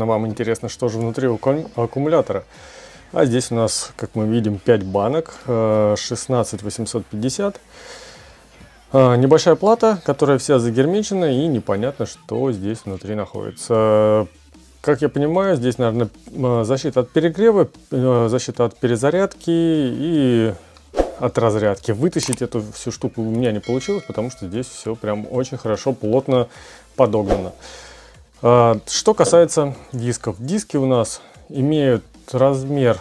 вам интересно, что же внутри аккумулятора. А здесь у нас, как мы видим, 5 банок, 16850. Небольшая плата, которая вся загермечена, и непонятно, что здесь внутри находится. Как я понимаю, здесь, наверное, защита от перегрева, защита от перезарядки и от разрядки. Вытащить эту всю штуку у меня не получилось, потому что здесь все прям очень хорошо, плотно подогнано. Что касается дисков. Диски у нас имеют размер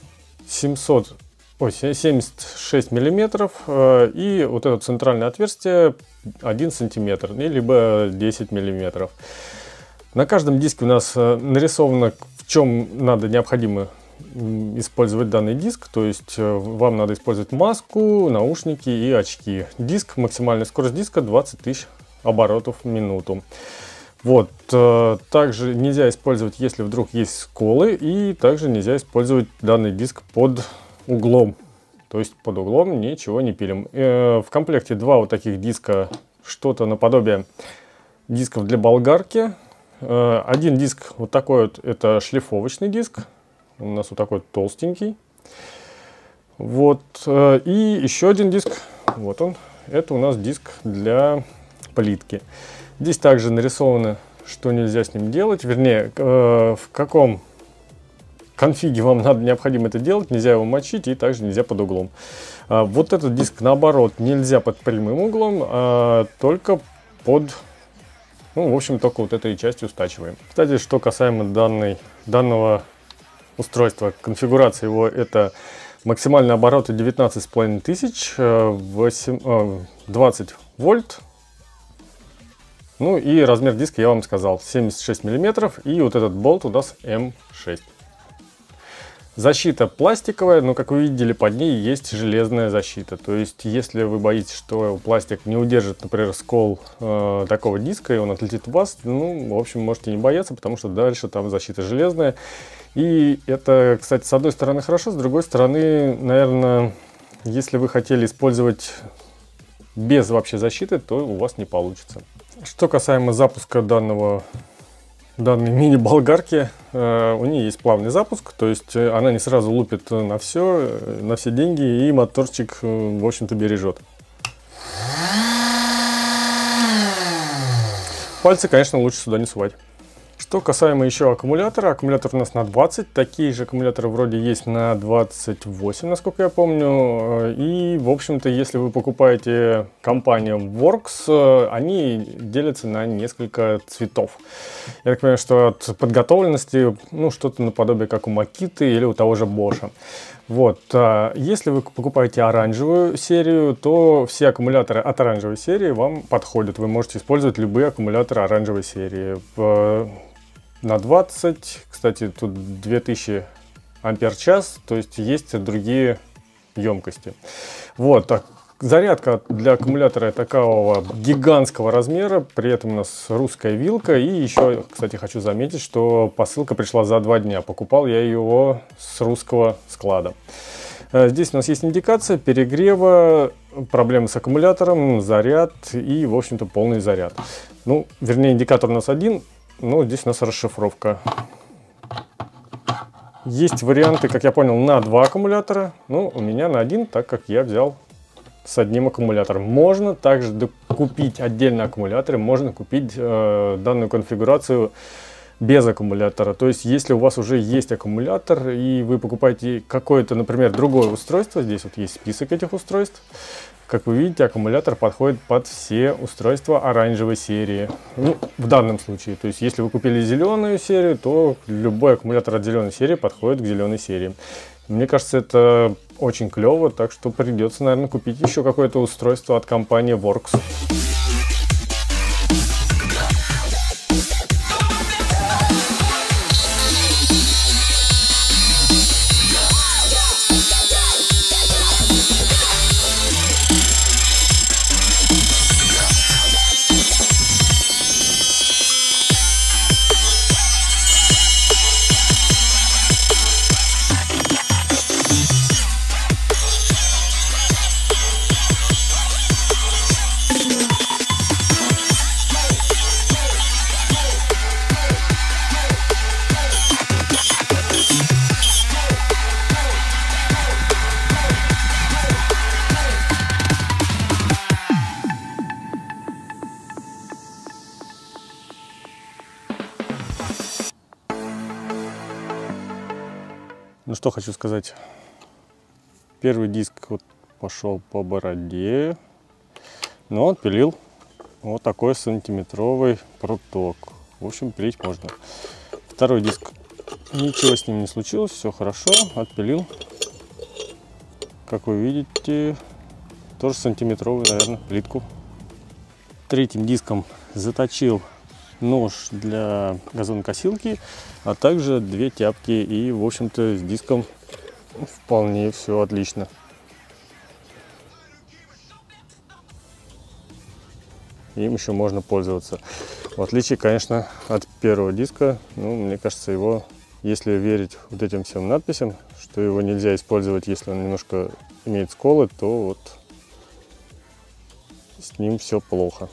76 миллиметров, и вот это центральное отверстие 1 сантиметр, либо 10 миллиметров. На каждом диске у нас нарисовано, в чем необходимо использовать данный диск. То есть вам надо использовать маску, наушники и очки. Диск, максимальная скорость диска 20 тысяч оборотов в минуту. Вот. Также нельзя использовать, если вдруг есть сколы, и также нельзя использовать данный диск под углом. То есть под углом ничего не пилим. В комплекте два вот таких диска, что-то наподобие дисков для болгарки. Один диск вот такой вот, это шлифовочный диск. У нас вот такой толстенький. Вот. И еще один диск, вот он. Это у нас диск для плитки. Здесь также нарисовано, что нельзя с ним делать. Вернее, в каком конфиге вам необходимо это делать. Нельзя его мочить, и также нельзя под углом. Вот этот диск, наоборот, нельзя под прямым углом, а только под... Ну, в общем, только вот этой частью стачиваем. Кстати, что касаемо данного устройства, конфигурация его, это максимальные обороты 19,5 тысяч, 20 вольт. Ну и размер диска я вам сказал, 76 миллиметров, и вот этот болт у нас М6. Защита пластиковая, но, как вы видели, под ней есть железная защита. То есть, если вы боитесь, что пластик не удержит, например, скол такого диска, и он отлетит в вас, ну, в общем, можете не бояться, потому что дальше там защита железная. И это, кстати, с одной стороны хорошо, с другой стороны, наверное, если вы хотели использовать без вообще защиты, то у вас не получится. Что касаемо запуска данной мини-болгарки, у нее есть плавный запуск, то есть она не сразу лупит на все деньги, и моторчик, в общем-то, бережет. Пальцы, конечно, лучше сюда не сувать. Что касаемо еще аккумулятора, аккумулятор у нас на 20, такие же аккумуляторы вроде есть на 28, насколько я помню. И, в общем-то, если вы покупаете компанию Works, они делятся на несколько цветов. Я так понимаю, что от подготовленности, ну, что-то наподобие как у Makita или у того же Bosch. Вот. Если вы покупаете оранжевую серию, то все аккумуляторы от оранжевой серии вам подходят. Вы можете использовать любые аккумуляторы оранжевой серии. На 20, кстати, тут 2000 ампер-час, то есть другие емкости. Вот. Зарядка для аккумулятора такого гигантского размера, при этом у нас русская вилка. И еще, кстати, хочу заметить, что посылка пришла за 2 дня. Покупал я его с русского склада. Здесь у нас есть индикация перегрева, проблемы с аккумулятором, заряд и, в общем-то, полный заряд. Ну, вернее, индикатор у нас один, но здесь у нас расшифровка. Есть варианты, как я понял, на 2 аккумулятора. Ну, у меня на 1, так как я взял с одним аккумулятором. Можно также купить отдельно аккумуляторы, можно купить данную конфигурацию без аккумулятора. То есть, если у вас уже есть аккумулятор, и вы покупаете какое-то, например, другое устройство, здесь вот есть список этих устройств, как вы видите, аккумулятор подходит под все устройства оранжевой серии. Ну, в данном случае. То есть, если вы купили зеленую серию, то любой аккумулятор от зеленой серии подходит к зеленой серии. Мне кажется, это очень клево, так что придется, наверное, купить еще какое-то устройство от компании Works. Ну что хочу сказать. Первый диск вот пошел по бороде, но отпилил вот такой сантиметровый пруток. В общем, пилить можно. Второй диск, ничего с ним не случилось, все хорошо, отпилил. Как вы видите, тоже сантиметровый, наверное, плитку. Третьим диском заточил нож для газонокосилки, а также 2 тяпки. И, в общем-то, с диском вполне все отлично. Им еще можно пользоваться. В отличие, конечно, от первого диска, ну, мне кажется, его, если верить вот этим всем надписям, что его нельзя использовать, если он немножко имеет сколы, то вот с ним все плохо.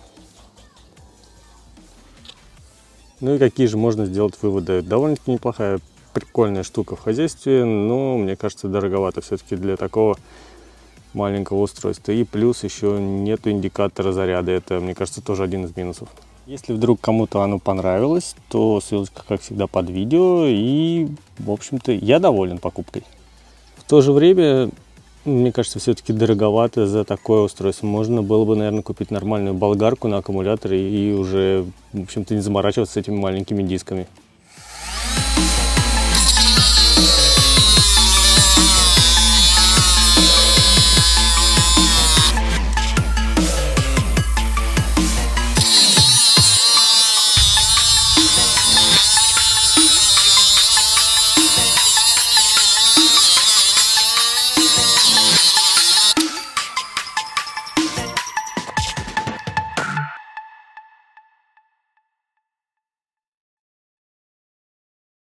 Ну и какие же можно сделать выводы? Довольно-таки неплохая, прикольная штука в хозяйстве, но мне кажется, дороговато все-таки для такого маленького устройства. И плюс еще нету индикатора заряда. Это, мне кажется, тоже один из минусов. Если вдруг кому-то оно понравилось, то ссылочка, как всегда, под видео. И, в общем-то, я доволен покупкой. В то же время, мне кажется, все-таки дороговато за такое устройство. Можно было бы, наверное, купить нормальную болгарку на аккумуляторе и уже, в общем-то, не заморачиваться с этими маленькими дисками.